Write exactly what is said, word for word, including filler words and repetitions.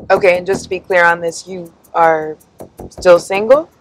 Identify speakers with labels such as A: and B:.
A: Okay, and just to be clear on this, you are still single?